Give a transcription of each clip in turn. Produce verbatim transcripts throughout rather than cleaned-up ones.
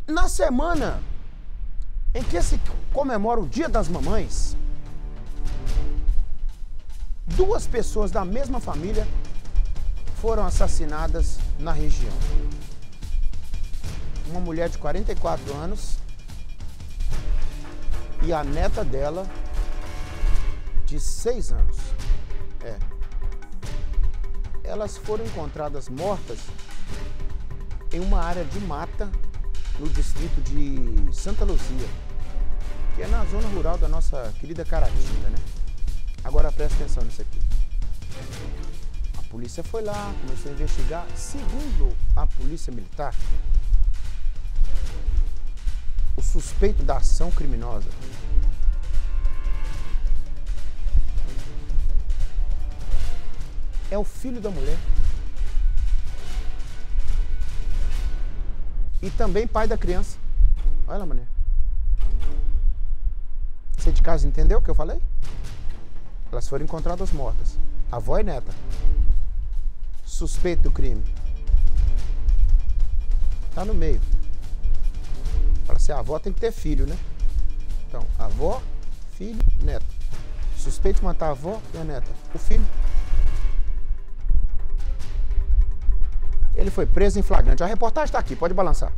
Na semana em que se comemora o Dia das Mamães, duas pessoas da mesma família foram assassinadas na região. Uma mulher de quarenta e quatro anos e a neta dela de seis anos. É. Elas foram encontradas mortas em uma área de mata no distrito de Santa Luzia, que é na zona rural da nossa querida Caratinga, né? Agora presta atenção nisso aqui. A polícia foi lá, começou a investigar. Segundo a polícia militar, o suspeito da ação criminosa é o filho da mulher. E também pai da criança. Olha lá, mané. Você de casa entendeu o que eu falei? Elas foram encontradas mortas. Avó e neta. Suspeito do crime. Tá no meio. Para ser avó tem que ter filho, né? Então, avó, filho, neto. Suspeito de matar a avó e a neta. O filho. Ele foi preso em flagrante. A reportagem está aqui, pode balançar.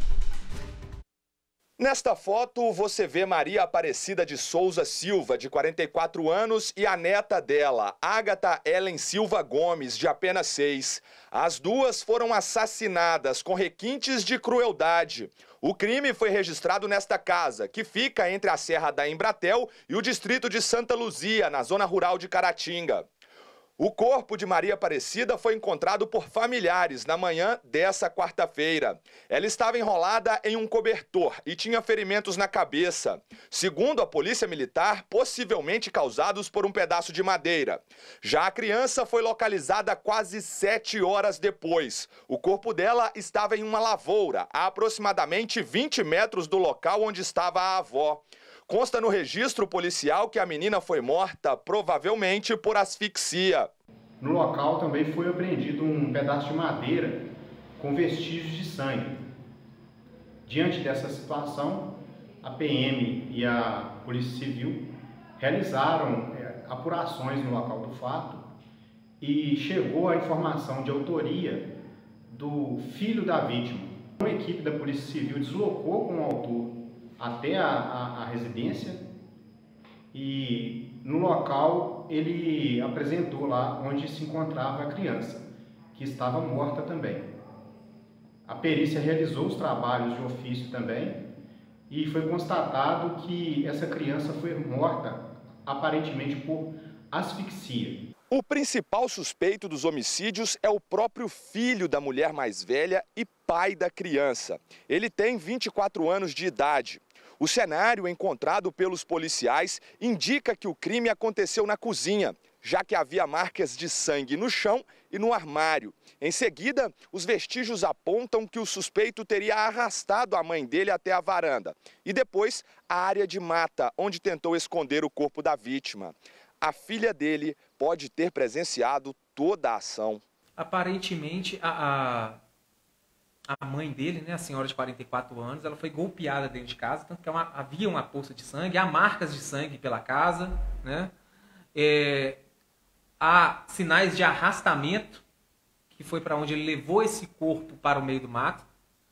Nesta foto, você vê Maria Aparecida de Souza Silva, de quarenta e quatro anos, e a neta dela, Ágata Ellen Silva Gomes, de apenas seis. As duas foram assassinadas com requintes de crueldade. O crime foi registrado nesta casa, que fica entre a Serra da Embratel e o distrito de Santa Luzia, na zona rural de Caratinga. O corpo de Maria Aparecida foi encontrado por familiares na manhã dessa quarta-feira. Ela estava enrolada em um cobertor e tinha ferimentos na cabeça. Segundo a polícia militar, possivelmente causados por um pedaço de madeira. Já a criança foi localizada quase sete horas depois. O corpo dela estava em uma lavoura, a aproximadamente vinte metros do local onde estava a avó. Consta no registro policial que a menina foi morta, provavelmente por asfixia. No local também foi apreendido um pedaço de madeira com vestígios de sangue. Diante dessa situação, a P M e a Polícia Civil realizaram é, apurações no local do fato e chegou a informação de autoria do filho da vítima. Uma equipe da Polícia Civil deslocou com o autor até a, a, a residência e no local ele apresentou lá onde se encontrava a criança, que estava morta também. A perícia realizou os trabalhos de ofício também e foi constatado que essa criança foi morta aparentemente por asfixia. O principal suspeito dos homicídios é o próprio filho da mulher mais velha e pai da criança. Ele tem vinte e quatro anos de idade. O cenário encontrado pelos policiais indica que o crime aconteceu na cozinha, já que havia marcas de sangue no chão e no armário. Em seguida, os vestígios apontam que o suspeito teria arrastado a mãe dele até a varanda e depois a área de mata, onde tentou esconder o corpo da vítima. A filha dele pode ter presenciado toda a ação. Aparentemente, a, a, a mãe dele, né, a senhora de quarenta e quatro anos, ela foi golpeada dentro de casa, tanto que uma, havia uma poça de sangue, há marcas de sangue pela casa, né? É, há sinais de arrastamento, que foi para onde ele levou esse corpo para o meio do mato.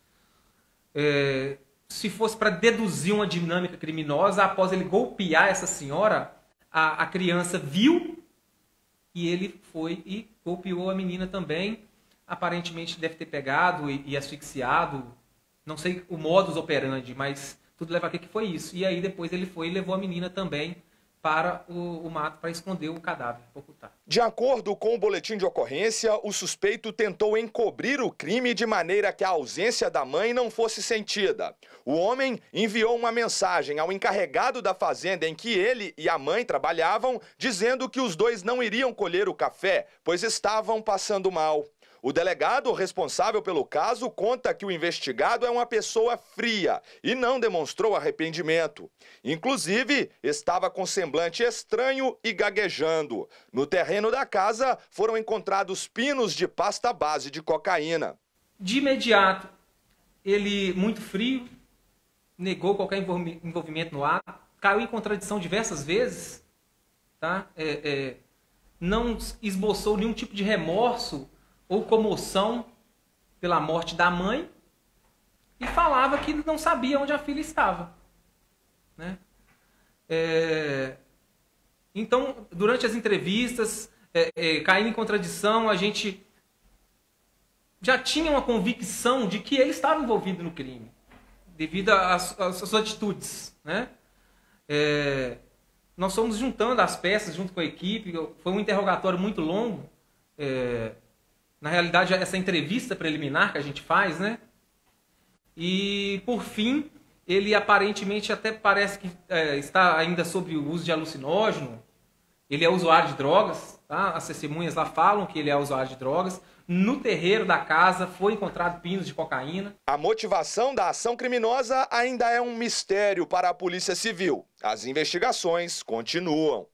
É, se fosse para deduzir uma dinâmica criminosa, após ele golpear essa senhora, a, a criança viu e ele foi e golpeou a menina também. Aparentemente deve ter pegado e, e asfixiado, não sei o modus operandi, mas tudo leva a crer que foi isso. E aí depois ele foi e levou a menina também para o, o mato para esconder o cadáver, ocultar. De acordo com o boletim de ocorrência, o suspeito tentou encobrir o crime de maneira que a ausência da mãe não fosse sentida. O homem enviou uma mensagem ao encarregado da fazenda em que ele e a mãe trabalhavam, dizendo que os dois não iriam colher o café, pois estavam passando mal. O delegado responsável pelo caso conta que o investigado é uma pessoa fria e não demonstrou arrependimento. Inclusive, estava com semblante estranho e gaguejando. No terreno da casa foram encontrados pinos de pasta base de cocaína. De imediato, ele, muito frio, negou qualquer envolvimento no ato, caiu em contradição diversas vezes, tá? É, é, não esboçou nenhum tipo de remorso ou comoção pela morte da mãe e falava que não sabia onde a filha estava, né? É, então, durante as entrevistas, é, é, caindo em contradição, a gente já tinha uma convicção de que ele estava envolvido no crime, devido às, às suas atitudes, né? É, nós fomos juntando as peças junto com a equipe, foi um interrogatório muito longo. É, na realidade, essa entrevista preliminar que a gente faz, né? E, por fim, ele aparentemente até parece que é, está ainda sob o uso de alucinógeno. Ele é usuário de drogas, tá? As testemunhas lá falam que ele é usuário de drogas. No terreiro da casa foi encontrado pinos de cocaína. A motivação da ação criminosa ainda é um mistério para a Polícia Civil. As investigações continuam.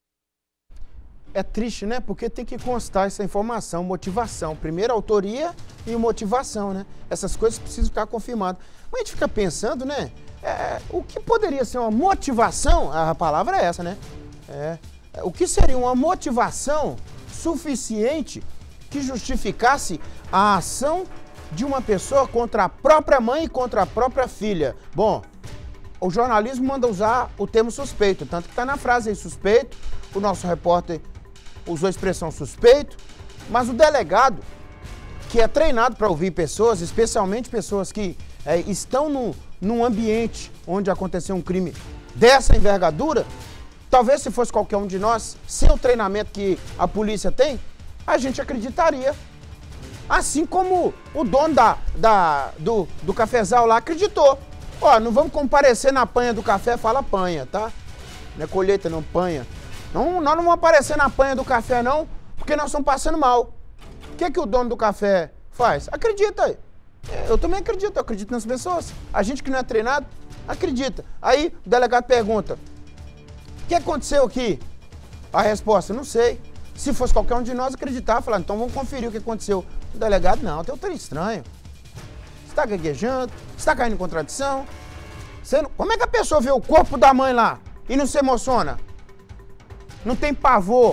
É triste, né? Porque tem que constar essa informação, motivação. Primeiro, autoria e motivação, né? Essas coisas precisam ficar confirmadas. Mas a gente fica pensando, né? É, o que poderia ser uma motivação? A palavra é essa, né? É, o que seria uma motivação suficiente que justificasse a ação de uma pessoa contra a própria mãe e contra a própria filha? Bom, o jornalismo manda usar o termo suspeito, tanto que está na frase aí, suspeito. O nosso repórter usou a expressão suspeito, mas o delegado, que é treinado para ouvir pessoas, especialmente pessoas que é, estão no, num ambiente onde aconteceu um crime dessa envergadura, talvez se fosse qualquer um de nós, sem o treinamento que a polícia tem, a gente acreditaria. Assim como o dono da, da, do, do cafezal lá acreditou. Ó, não vamos comparecer na panha do café, fala panha, tá? Não é colheita, não, panha. Não, nós não vamos aparecer na panha do café, não, porque nós estamos passando mal. O que, que o dono do café faz? Acredita aí. Eu também acredito, eu acredito nas pessoas. A gente que não é treinado, acredita. Aí o delegado pergunta, o que aconteceu aqui? A resposta, não sei. Se fosse qualquer um de nós acreditar, falar, então vamos conferir o que aconteceu. O delegado, não, tem um trem estranho. Você está gaguejando, você está caindo em contradição. Você não... Como é que a pessoa vê o corpo da mãe lá e não se emociona? Não tem pavor.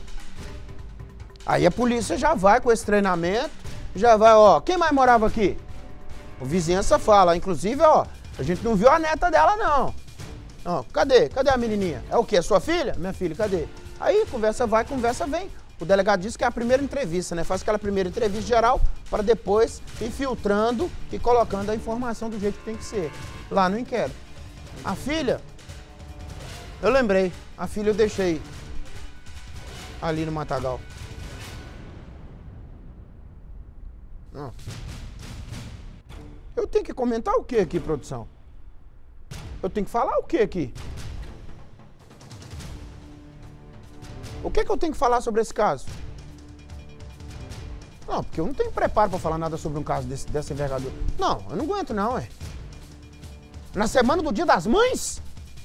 Aí a polícia já vai com esse treinamento, já vai, ó, quem mais morava aqui? O vizinhança fala, inclusive, ó, a gente não viu a neta dela, não. Ó, cadê? Cadê a menininha? É o quê? Sua filha? Minha filha, cadê? Aí conversa vai, conversa vem. O delegado disse que é a primeira entrevista, né? Faz aquela primeira entrevista geral para depois ir filtrando e colocando a informação do jeito que tem que ser. Lá no inquérito. A filha, eu lembrei, a filha eu deixei ali no matagal. Não. Eu tenho que comentar o que aqui, produção? Eu tenho que falar o que aqui? O que, que eu tenho que falar sobre esse caso? Não, porque eu não tenho preparo para falar nada sobre um caso desse, dessa envergadura. Não, eu não aguento não, é. Na semana do Dia das Mães?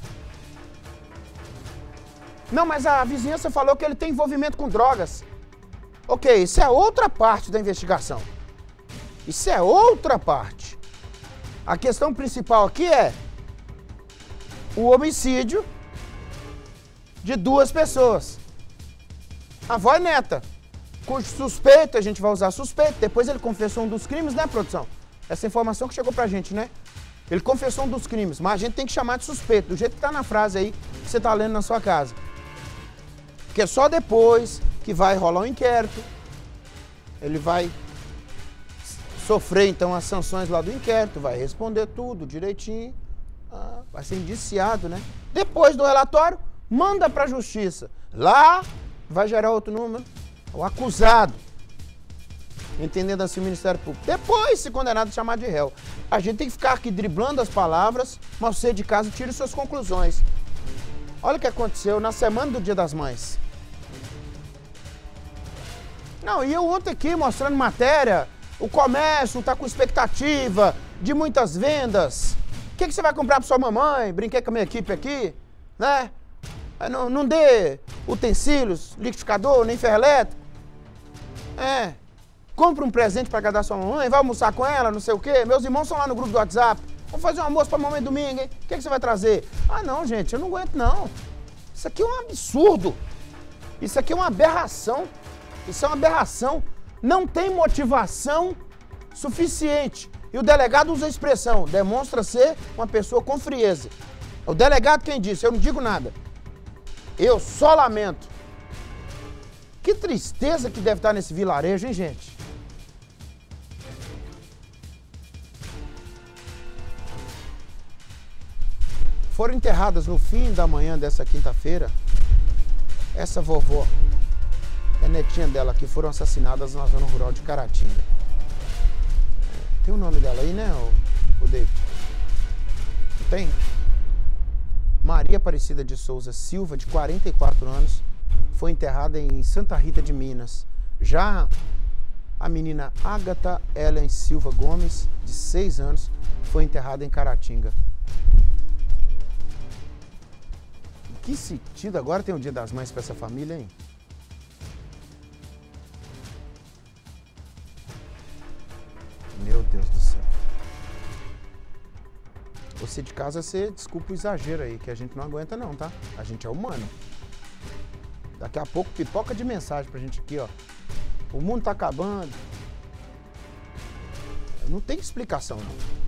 Não, mas a vizinhança falou que ele tem envolvimento com drogas. Ok, isso é outra parte da investigação. Isso é outra parte. A questão principal aqui é o homicídio de duas pessoas. Avó e neta, cujo suspeito, a gente vai usar suspeito, depois ele confessou um dos crimes, né, produção? Essa informação que chegou pra gente, né? Ele confessou um dos crimes, mas a gente tem que chamar de suspeito, do jeito que tá na frase aí que você tá lendo na sua casa. Porque é só depois que vai rolar um inquérito, ele vai sofrer, então, as sanções lá do inquérito, vai responder tudo direitinho, ah, vai ser indiciado, né? Depois do relatório, manda pra justiça. Lá vai gerar outro número, o acusado, entendendo assim o Ministério Público. Depois, se condenado, chamar de réu. A gente tem que ficar aqui driblando as palavras, mas você de casa tire suas conclusões. Olha o que aconteceu na semana do Dia das Mães. Não, e eu ontem aqui mostrando matéria, o comércio está com expectativa de muitas vendas. O que, que você vai comprar para sua mamãe? Brinquei com a minha equipe aqui, né? Não, não dê utensílios, liquidificador, nem ferro elétrico. É. compra um presente para agradar sua mamãe, vai almoçar com ela, não sei o quê. Meus irmãos estão lá no grupo do WhatsApp. Vou fazer um almoço para mamãe domingo, hein? O que, que você vai trazer? Ah, não, gente, eu não aguento, não. Isso aqui é um absurdo. Isso aqui é uma aberração. Isso é uma aberração. Não tem motivação suficiente. E o delegado usa a expressão, demonstra ser uma pessoa com frieza. É o delegado quem disse, eu não digo nada. Eu só lamento. Que tristeza que deve estar nesse vilarejo, hein, gente? Foram enterradas no fim da manhã dessa quinta-feira, essa vovó e a netinha dela que foram assassinadas na zona rural de Caratinga. Tem o nome dela aí, né, o, o David? Não tem? Maria Aparecida de Souza Silva, de quarenta e quatro anos, foi enterrada em Santa Rita de Minas. Já a menina Ágata Ellen Silva Gomes, de seis anos, foi enterrada em Caratinga. Que sentido, agora tem o Dia das Mães para essa família, hein? Meu Deus do céu. Você de casa, você desculpa o exagero aí, que a gente não aguenta não, tá? A gente é humano. Daqui a pouco pipoca de mensagem pra gente aqui, ó. O mundo tá acabando. Não tem explicação, não.